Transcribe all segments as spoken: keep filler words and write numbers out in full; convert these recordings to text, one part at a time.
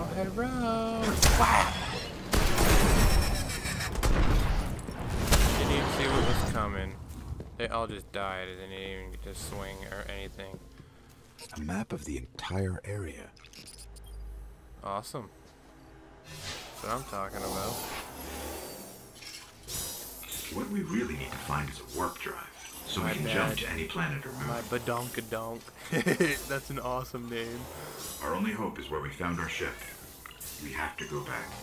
Go ahead, row. Wow. Didn't even see what was coming. They all just died. I didn't even get to swing or anything. A map of the entire area. Awesome. That's what I'm talking about. What we really need to find is a warp drive, so My we can bad. jump to any planet or moon. My badonkadonk. That's an awesome name. Our only hope is where we found our ship. We have to go back.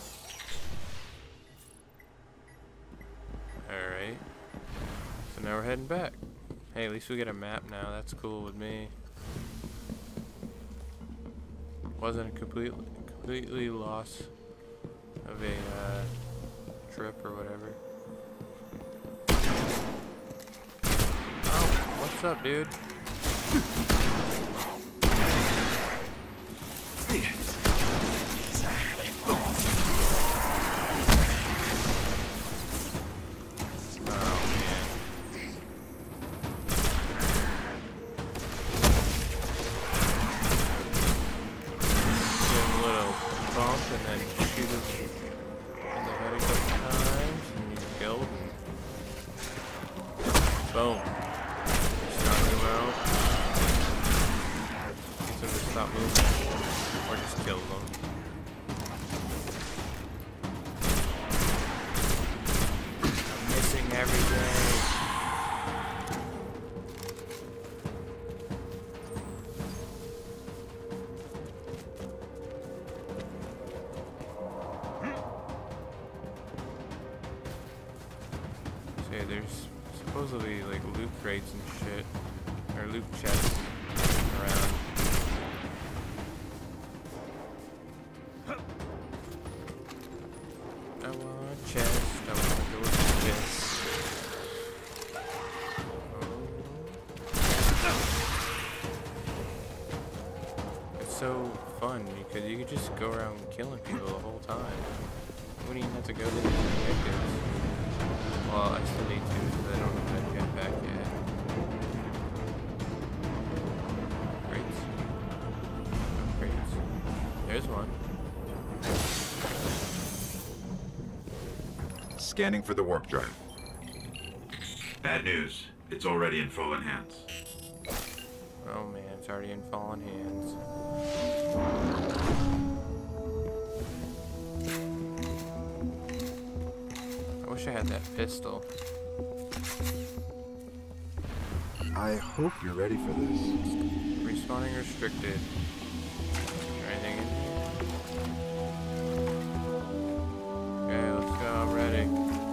Alright. So now we're heading back. Hey, at least we get a map now. That's cool with me. Wasn't a completely, completely loss of a uh, trip or whatever. Oh, what's up, dude? And then shoot him in the head a couple times, and he's killed. Boom. Just knock him out. Get him to stop moving, or just kill them. I'm missing everything. Yeah, there's supposedly like loot crates and shit, or loot chests around. I want a chest, I want to go with the chest. Oh. It's so fun because you can just go around killing people the whole time. You wouldn't even have to go to the objectives. Well, I still need to because I don't have that jetpack yet. Crates. Oh, crates. There's one. Scanning for the warp drive. Bad news. It's already in fallen hands. Oh man, it's already in fallen hands. I wish I had that pistol. I hope you're ready for this. Respawning restricted. Is there anything in here? Okay, let's go. I'm ready.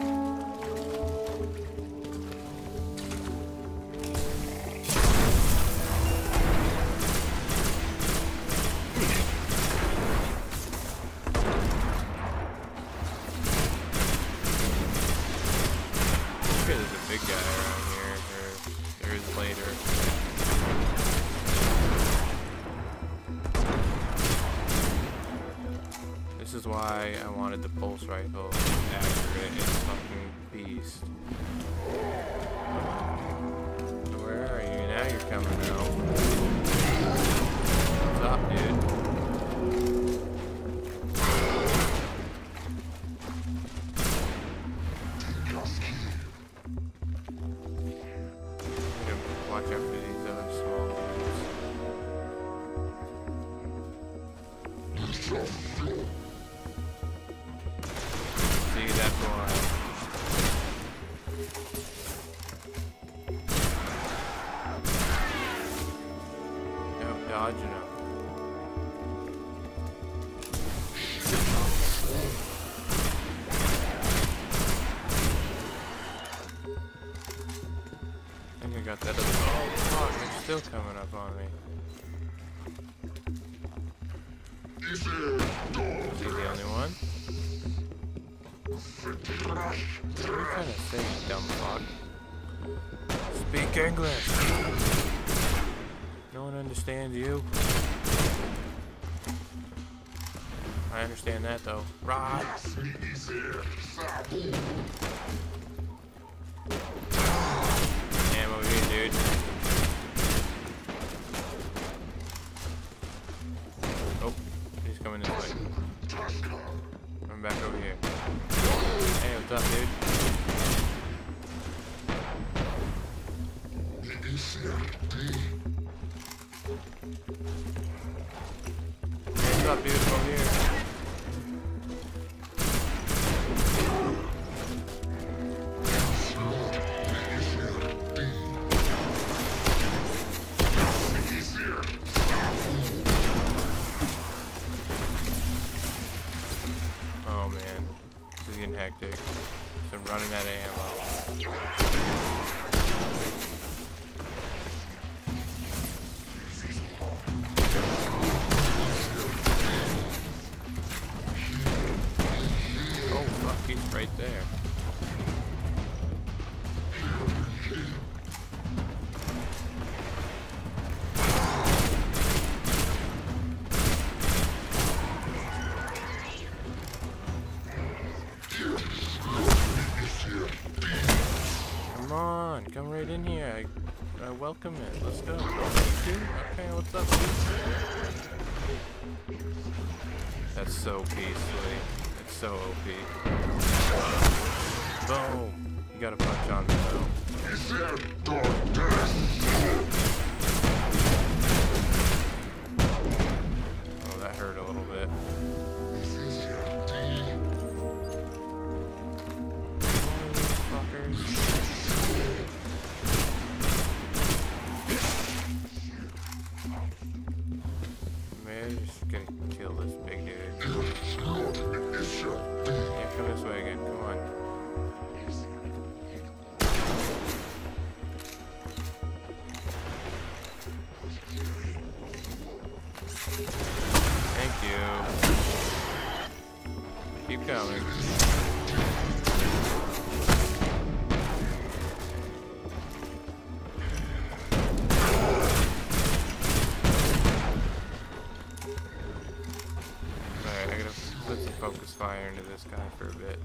There's a big guy around here, or there is later. This is why I wanted the pulse rifle. Accurate, it's fucking beast. Where are you? Now you're coming out. What's up, dude? Watch out for these other small ones. See that one? No, dodging him. I think I got that other. Oh fuck, they're still coming up on me. Is he the only one? What are you trying to say, you dumb fuck? Speak English! No one understands you. I understand that though. Rod! Ammo here, dude. Oh, he's coming this way. It's not beautiful here. Oh man, this is getting hectic. So I'm running out of ammo. Oh fuck, he's right there. Come on, come right in here. I, I welcome it. Let's go. Okay, what's up, dude? That's so peacefully. It's so O P. Boom. You gotta punch on me though. Oh, that hurt a little bit. Man, just gonna kill this big dude. Yeah, come this way again. Come on. Thank you. Keep coming. Alright, I gotta put some focus fire into this guy for a bit.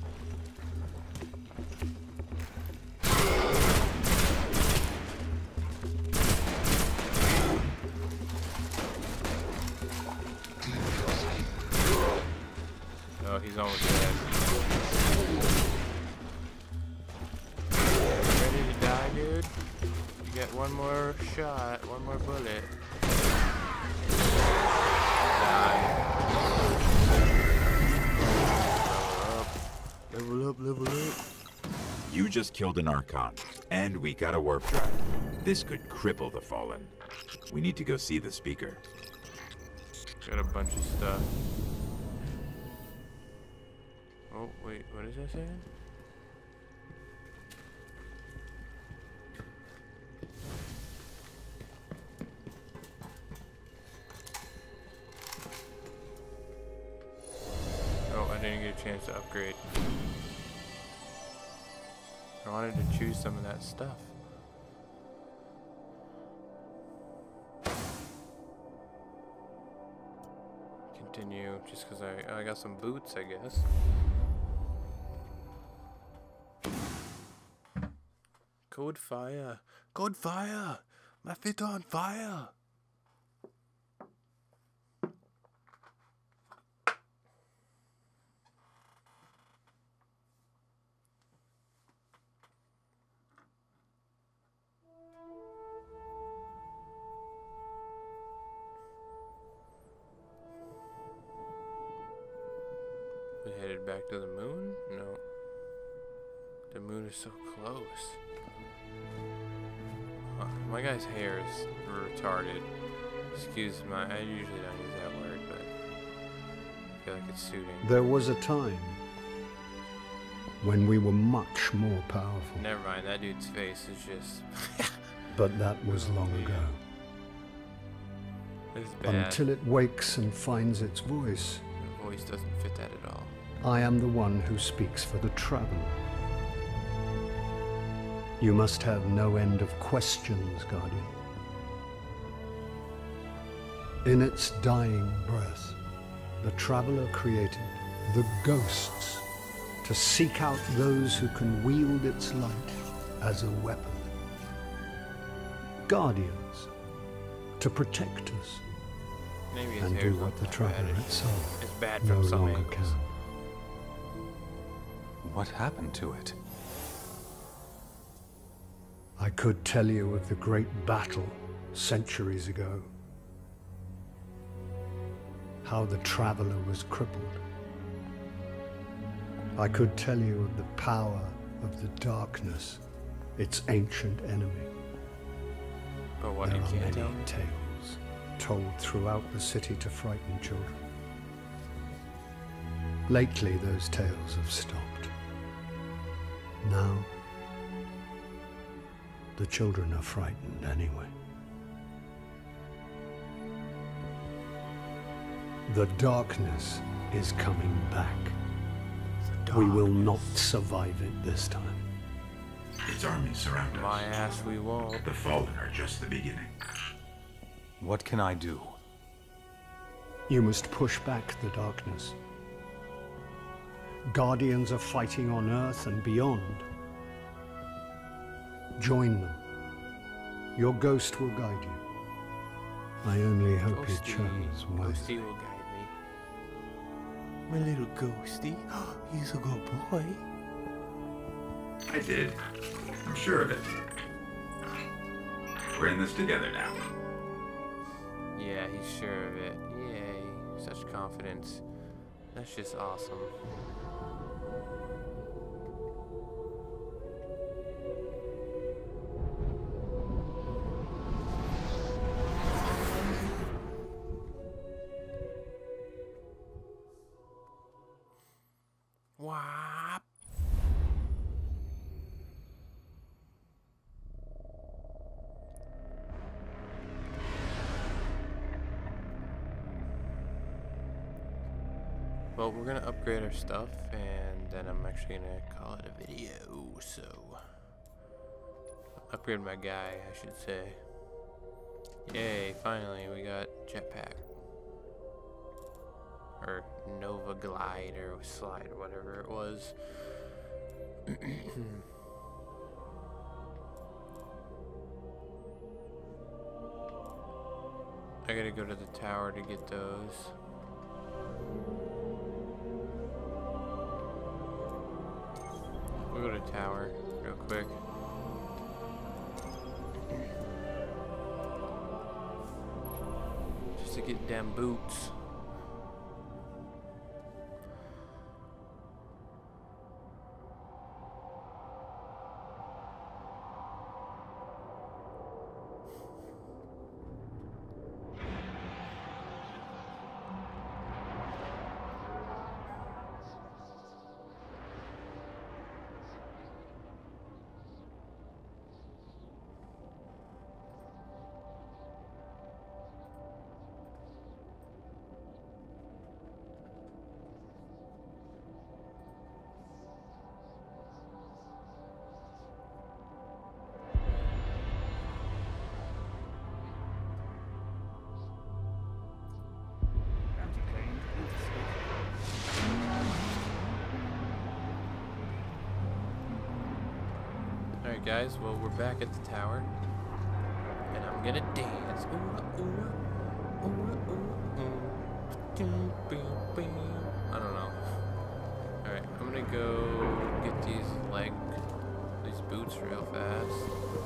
Oh, he's almost dead. Ready to die, dude? You get one more shot, one more bullet. Die. Level up, level up. You just killed an Archon, and we got a warp drive. This could cripple the Fallen. We need to go see the speaker. Got a bunch of stuff. Oh, wait, what is that saying? Oh, I didn't get a chance to upgrade. I wanted to choose some of that stuff. Continue, just because I, I got some boots, I guess. Code fire! Code fire! My feet are on fire! We headed back to the moon? No. The moon is so close. Uh, my guy's hair is retarded. Excuse my, I usually don't use that word, but I feel like it's suiting. There was a time when we were much more powerful. Never mind, that dude's face is just... But that was long ago. It's bad. Until it wakes and finds its voice. The voice doesn't fit that at all. I am the one who speaks for the traveler. You must have no end of questions, Guardian. In its dying breath, the traveler created the ghosts to seek out those who can wield its light as a weapon. Guardians to protect us Maybe his and hair's do not what the that traveler bad. itself It's bad no from some longer angles. can. What happened to it? I could tell you of the great battle centuries ago. How the traveler was crippled. I could tell you of the power of the darkness, its ancient enemy. But what There you are can't many tell me? tales told throughout the city to frighten children. Lately, those tales have stopped. Now, the children are frightened anyway. The darkness is coming back. We will not survive it this time. Its armies surround us. My ass, we won't. The Fallen are just the beginning. What can I do? You must push back the darkness. Guardians are fighting on Earth and beyond. Join them. Your ghost will guide you. I only hope you Ghosty, chose Ghosty wisely. will guide me. My little ghosty. He's a good boy. I did. I'm sure of it. We're in this together now. Yeah, he's sure of it. Yay. Such confidence. That's just awesome. Whop. Well, we're gonna upgrade our stuff, and then I'm actually gonna call it a video. So, upgrade my guy, I should say. Yay! Finally, we got jetpack, or Nova Glide, or Slide, or whatever it was. I gotta go to the tower to get those. We'll go to tower real quick. Just to get damn boots. Alright guys, well we're back at the tower. And I'm gonna dance. Ooh, ooh, ooh, ooh, ooh. I don't know. Alright, I'm gonna go get these leg these boots real fast.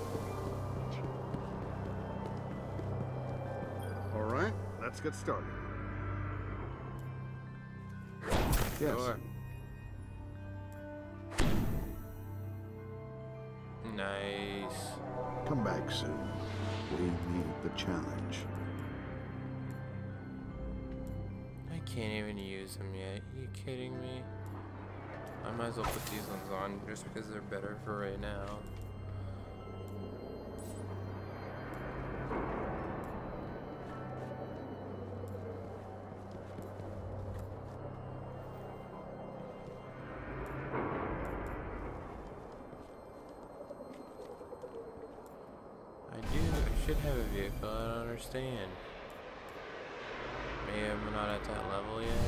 Alright, let's get started. Yes. Sure. Nice. Come back soon. We need the challenge. I can't even use them yet. Are you kidding me? I might as well put these ones on just because they're better for right now. I do, I should have a vehicle, I don't understand. Maybe I'm not at that level yet.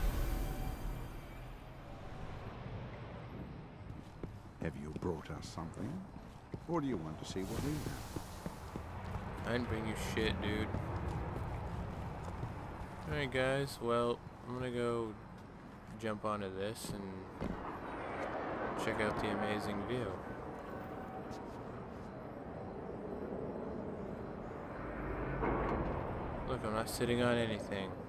Have you brought us something? Or do you want to see what we have? I didn't bring you shit, dude. Alright guys, well, I'm gonna go jump onto this and check out the amazing view. Look, I'm not sitting on anything.